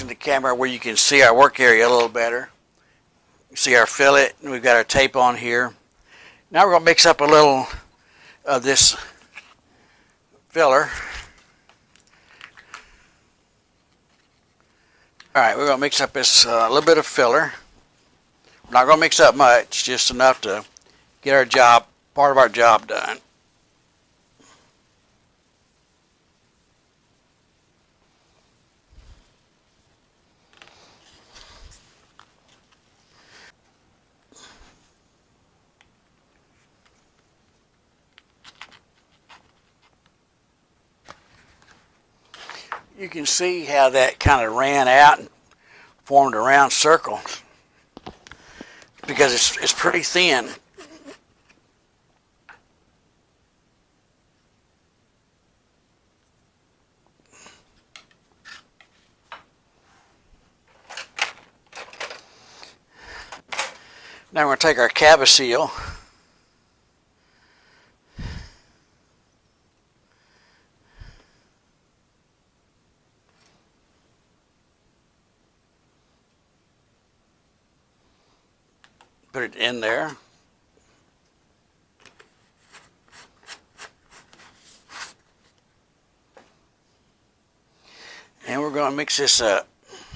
position the camera where you can see our work area a little better. You see our fillet, and we've got our tape on here. Now we're going to mix up a little of this filler. Alright, we're going to mix up this little bit of filler. We're not going to mix up much, just enough to get our job, part of our job done. You can see how that kind of ran out and formed a round circle because it's pretty thin. Now we're going to take our Cab-O-Seal . Put it in there. And we're going to mix this up.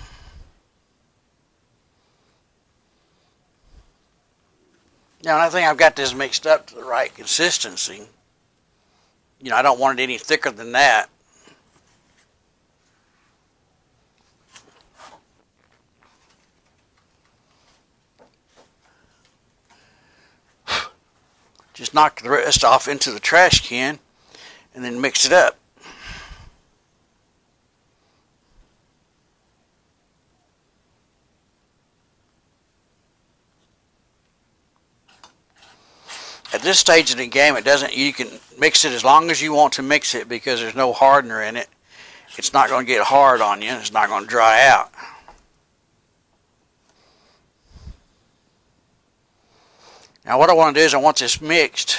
Now, I think I've got this mixed up to the right consistency. You know, I don't want it any thicker than that. Just knock the rest off into the trash can and then mix it up. At this stage of the game, you can mix it as long as you want to mix it because there's no hardener in it. It's not going to get hard on you. It's not going to dry out. Now what I want to do is I want this mixed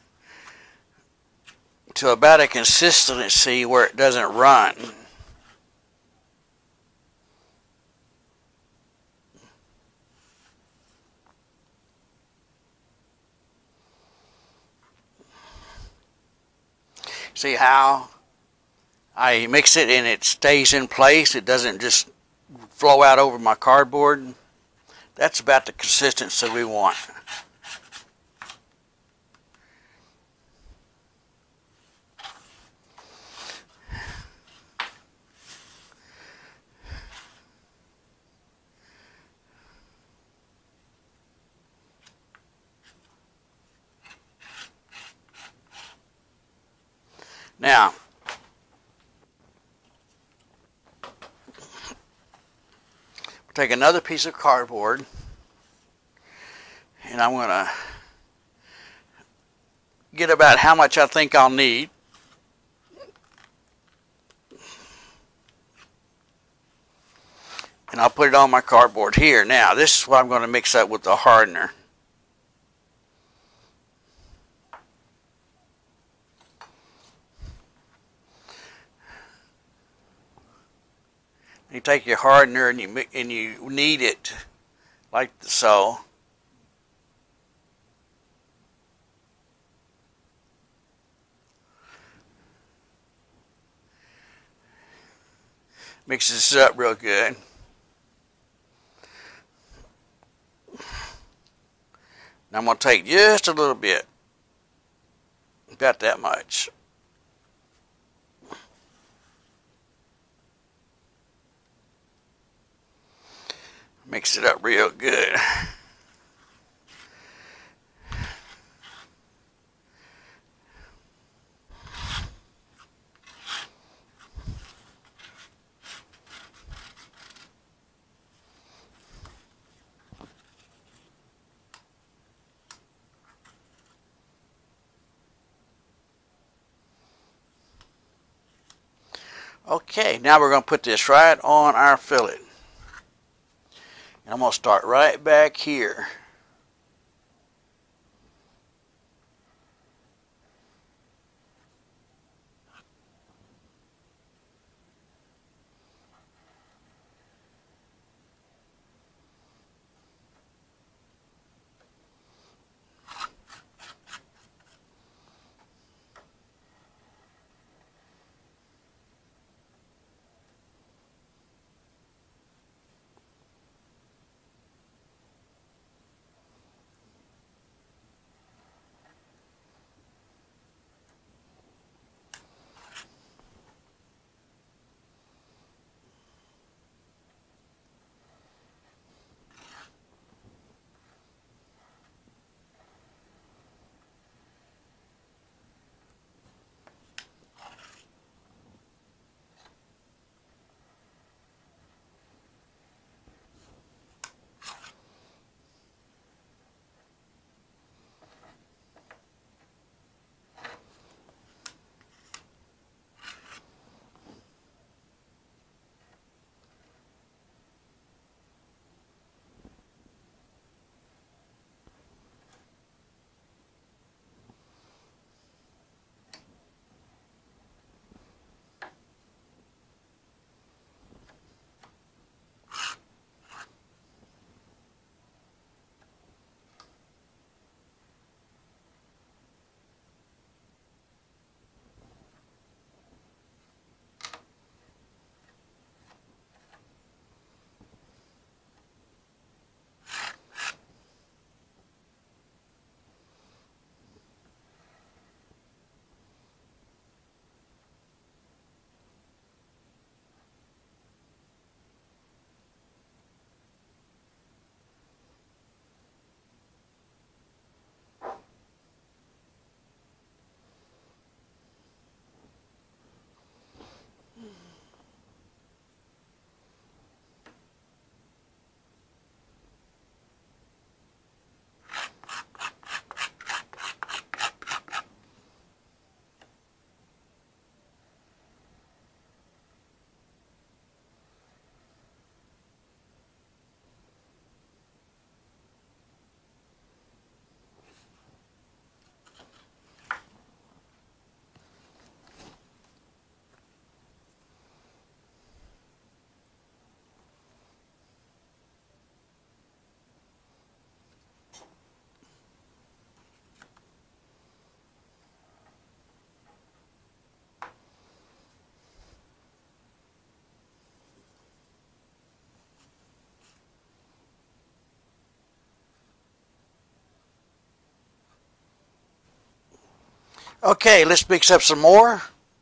to about a consistency where it doesn't run. See how I mix it and it stays in place? It doesn't just flow out over my cardboard. That's about the consistency we want. Now, take another piece of cardboard and I'm going to get about how much I think I'll need. And I'll put it on my cardboard here. Now, this is what I'm going to mix up with the hardener. You take your hardener and you knead it like so. Mix this up real good. Now I'm going to take just a little bit, about that much. Mix it up real good. Okay, now we're going to put this right on our fillet. And I'm going to start right back here. Okay, let's mix up some more.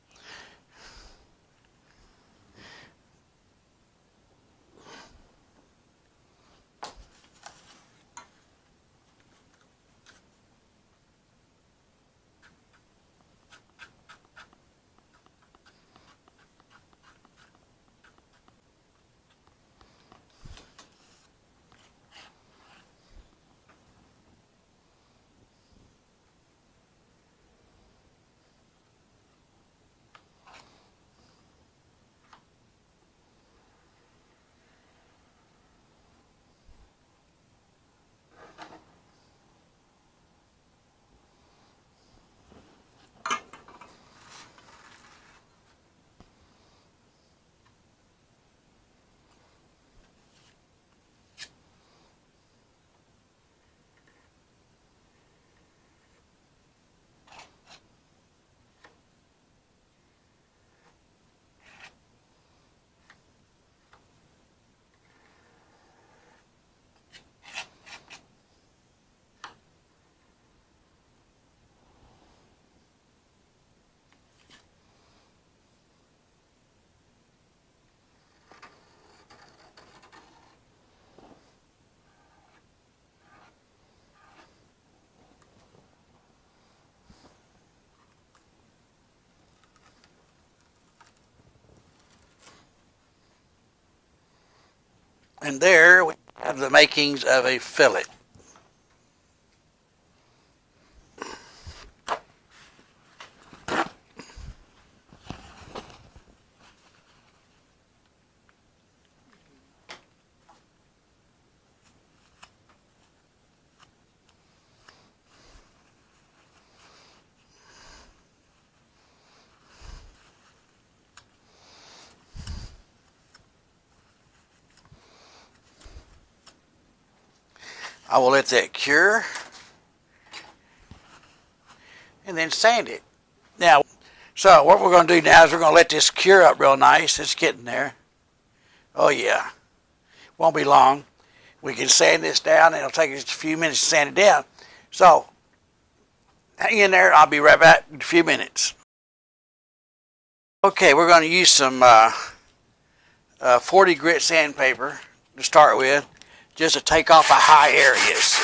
And there we have the makings of a fillet. I will let that cure and then sand it. Now, so what we're going to do now is we're going to let this cure up real nice. It's getting there. Oh yeah, won't be long. We can sand this down and it'll take us a few minutes to sand it down. So hang in there. I'll be right back in a few minutes. Okay, we're going to use some 40 grit sandpaper to start with, just to take off the high areas.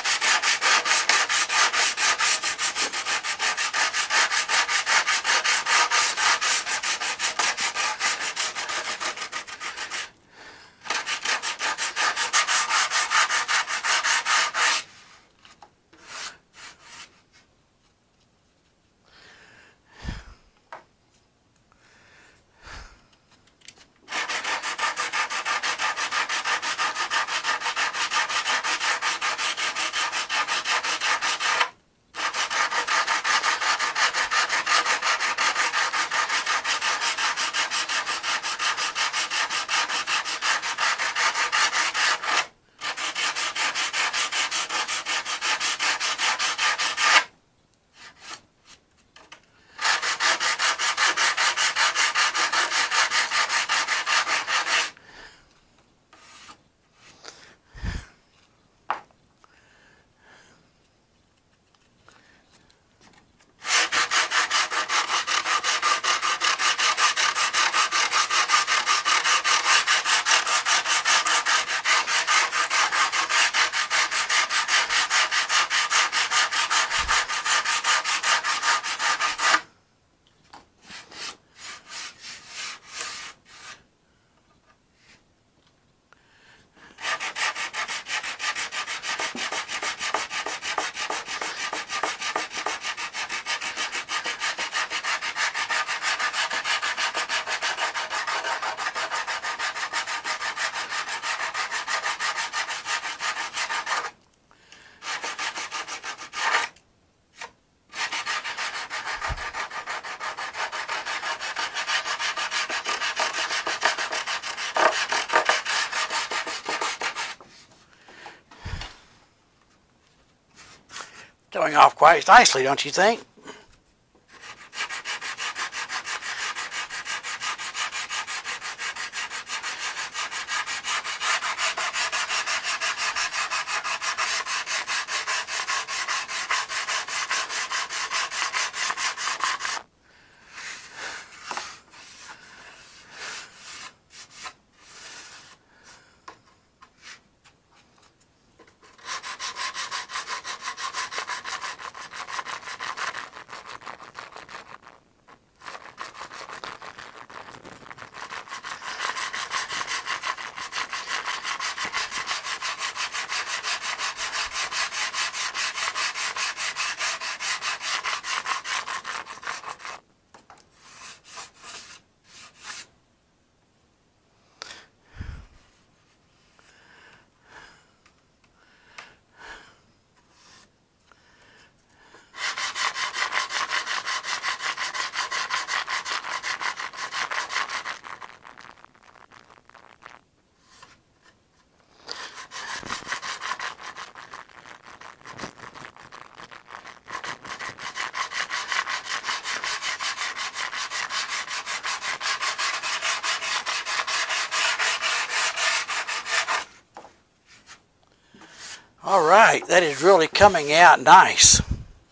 Going off quite nicely, don't you think? All right, that is really coming out nice.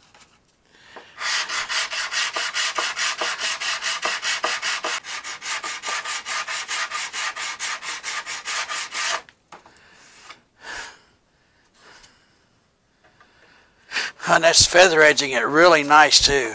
And that's feather edging it really nice too.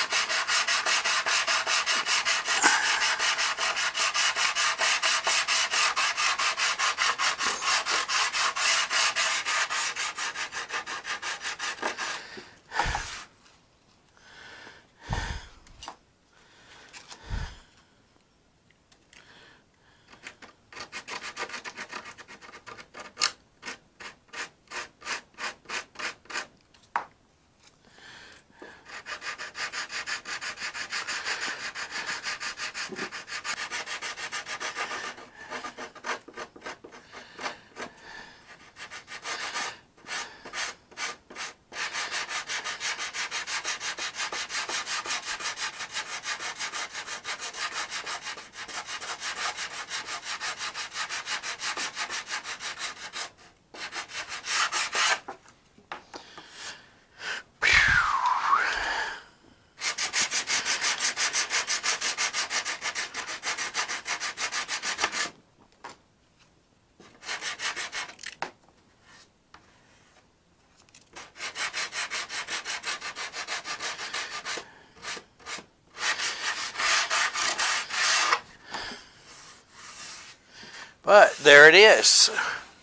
But there it is.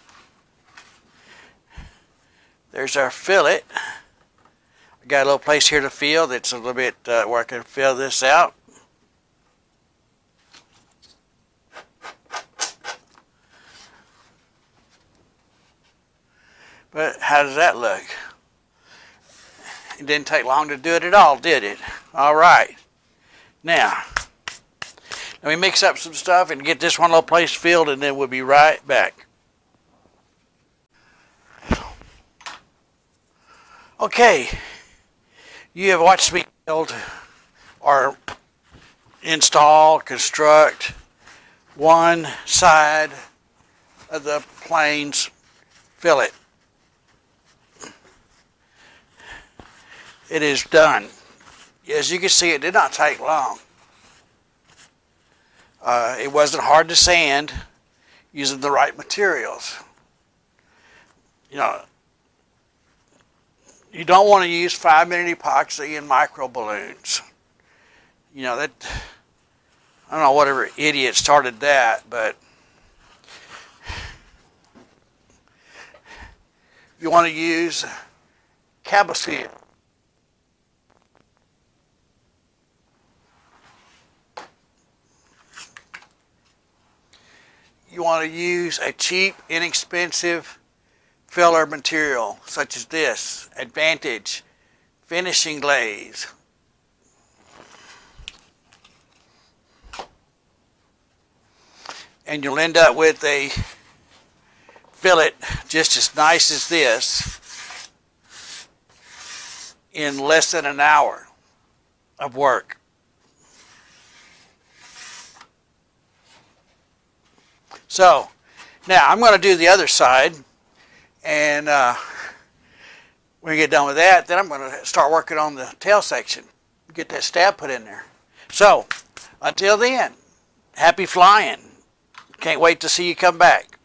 There's our fillet. I got a little place here to fill that's a little bit where I can fill this out. But how does that look? It didn't take long to do it at all, did it? All right. Now, let me mix up some stuff and get this one little place filled, and then we'll be right back. Okay, you have watched me build or install, construct one side of the plains fillet. It is done. As you can see, it did not take long. It wasn't hard to sand using the right materials. You know, you don't want to use 5-minute epoxy and micro balloons. You know, that, I don't know whatever idiot started that, but you want to use Cabosil. You want to use a cheap, inexpensive filler material such as this, Advantage Finishing Glaze. And you'll end up with a fillet just as nice as this in less than an hour of work. So, now I'm going to do the other side, and when we get done with that, then I'm going to start working on the tail section, get that stab put in there. So, until then, happy flying. Can't wait to see you come back.